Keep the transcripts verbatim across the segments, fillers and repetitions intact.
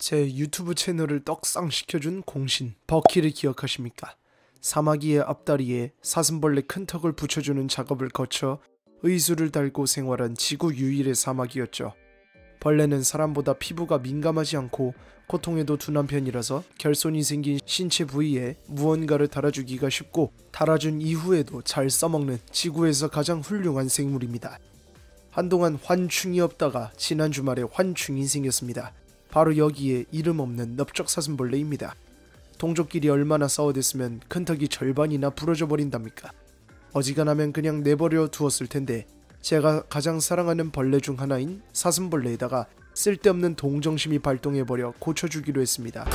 제 유튜브 채널을 떡상시켜준 공신 버키를 기억하십니까? 사마귀의 앞다리에 사슴벌레 큰 턱을 붙여주는 작업을 거쳐 의수를 달고 생활한 지구 유일의 사마귀였죠. 벌레는 사람보다 피부가 민감하지 않고 고통에도 둔한 편이라서 결손이 생긴 신체 부위에 무언가를 달아주기가 쉽고 달아준 이후에도 잘 써먹는 지구에서 가장 훌륭한 생물입니다. 한동안 환충이 없다가 지난 주말에 환충이 생겼습니다. 바로 여기에 이름 없는 넓적사슴벌레입니다. 동족끼리 얼마나 싸워댔으면 큰턱이 절반이나 부러져 버린답니까? 어지간하면 그냥 내버려 두었을 텐데 제가 가장 사랑하는 벌레 중 하나인 사슴벌레에다가 쓸데없는 동정심이 발동해버려 고쳐주기로 했습니다.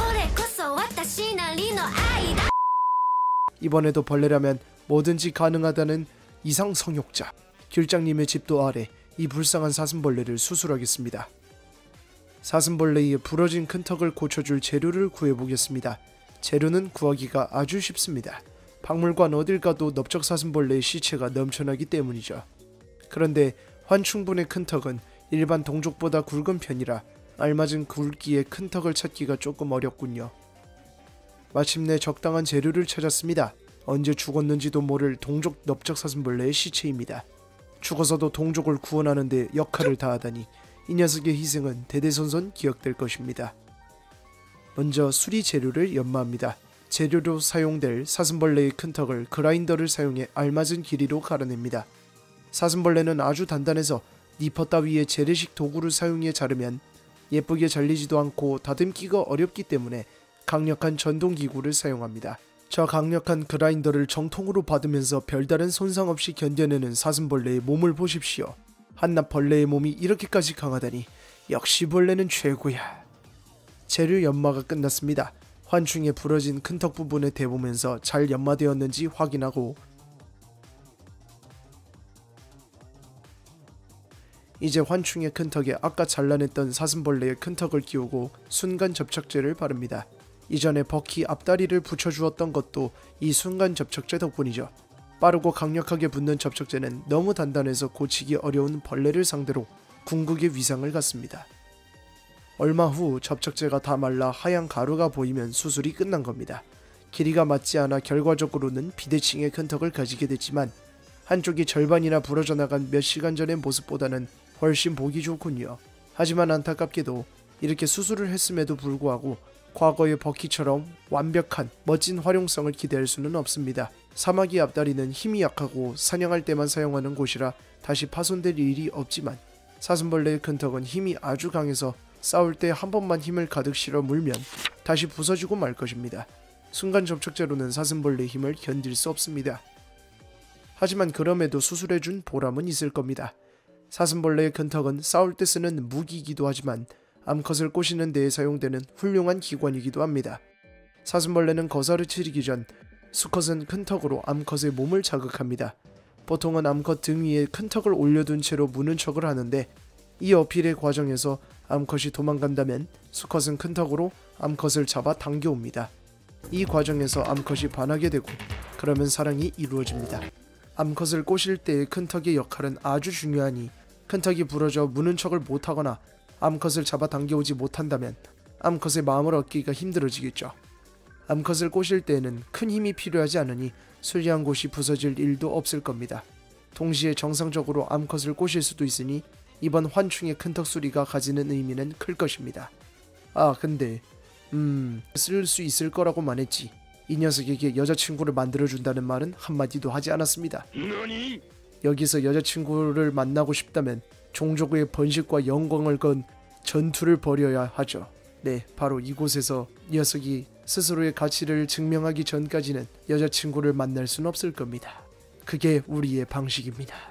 이번에도 벌레라면 뭐든지 가능하다는 이상 성욕자 길장님의 집도 아래 이 불쌍한 사슴벌레를 수술하겠습니다. 사슴벌레의 부러진 큰 턱을 고쳐줄 재료를 구해보겠습니다. 재료는 구하기가 아주 쉽습니다. 박물관 어딜 가도 넓적사슴벌레의 시체가 넘쳐나기 때문이죠. 그런데 환충분의 큰 턱은 일반 동족보다 굵은 편이라 알맞은 굵기의 큰 턱을 찾기가 조금 어렵군요. 마침내 적당한 재료를 찾았습니다. 언제 죽었는지도 모를 동족 넓적사슴벌레의 시체입니다. 죽어서도 동족을 구원하는 데 역할을 다하다니 이 녀석의 희생은 대대손손 기억될 것입니다. 먼저 수리 재료를 연마합니다. 재료로 사용될 사슴벌레의 큰 턱을 그라인더를 사용해 알맞은 길이로 갈아냅니다. 사슴벌레는 아주 단단해서 니퍼 따위의 재래식 도구를 사용해 자르면 예쁘게 잘리지도 않고 다듬기가 어렵기 때문에 강력한 전동기구를 사용합니다. 저 강력한 그라인더를 정통으로 받으면서 별다른 손상 없이 견뎌내는 사슴벌레의 몸을 보십시오. 한낱 벌레의 몸이 이렇게까지 강하다니 역시 벌레는 최고야. 재료 연마가 끝났습니다. 환충에 부러진 큰 턱 부분을 대보면서 잘 연마되었는지 확인하고 이제 환충의 큰 턱에 아까 잘라냈던 사슴벌레의 큰 턱을 끼우고 순간 접착제를 바릅니다. 이전에 버키 앞다리를 붙여주었던 것도 이 순간 접착제 덕분이죠. 빠르고 강력하게 붙는 접착제는 너무 단단해서 고치기 어려운 벌레를 상대로 궁극의 위상을 갖습니다. 얼마 후 접착제가 다 말라 하얀 가루가 보이면 수술이 끝난 겁니다. 길이가 맞지 않아 결과적으로는 비대칭의 큰 턱을 가지게 됐지만 한쪽이 절반이나 부러져 나간 몇 시간 전의 모습보다는 훨씬 보기 좋군요. 하지만 안타깝게도 이렇게 수술을 했음에도 불구하고 과거의 버키처럼 완벽한 멋진 활용성을 기대할 수는 없습니다. 사마귀 앞다리는 힘이 약하고 사냥할 때만 사용하는 곳이라 다시 파손될 일이 없지만 사슴벌레의 큰 턱은 힘이 아주 강해서 싸울 때 한 번만 힘을 가득 실어 물면 다시 부서지고 말 것입니다. 순간 접착제로는 사슴벌레의 힘을 견딜 수 없습니다. 하지만 그럼에도 수술해준 보람은 있을 겁니다. 사슴벌레의 큰 턱은 싸울 때 쓰는 무기이기도 하지만 암컷을 꼬시는 데에 사용되는 훌륭한 기관이기도 합니다. 사슴벌레는 거사를 치르기 전 수컷은 큰 턱으로 암컷의 몸을 자극합니다. 보통은 암컷 등 위에 큰 턱을 올려둔 채로 무는 척을 하는데 이 어필의 과정에서 암컷이 도망간다면 수컷은 큰 턱으로 암컷을 잡아 당겨옵니다. 이 과정에서 암컷이 반하게 되고 그러면 사랑이 이루어집니다. 암컷을 꼬실 때의 큰 턱의 역할은 아주 중요하니 큰 턱이 부러져 무는 척을 못하거나 암컷을 잡아 당겨오지 못한다면 암컷의 마음을 얻기가 힘들어지겠죠. 암컷을 꼬실 때에는 큰 힘이 필요하지 않으니 수리한 곳이 부서질 일도 없을 겁니다. 동시에 정상적으로 암컷을 꼬실 수도 있으니 이번 환충의 큰 턱 수리가 가지는 의미는 클 것입니다. 아 근데 음... 쓸 수 있을 거라고만 했지 이 녀석에게 여자친구를 만들어준다는 말은 한마디도 하지 않았습니다. 너니? 여기서 여자친구를 만나고 싶다면 종족의 번식과 영광을 건 전투를 벌여야 하죠. 네, 바로 이곳에서 녀석이 스스로의 가치를 증명하기 전까지는 여자친구를 만날 순 없을 겁니다. 그게 우리의 방식입니다.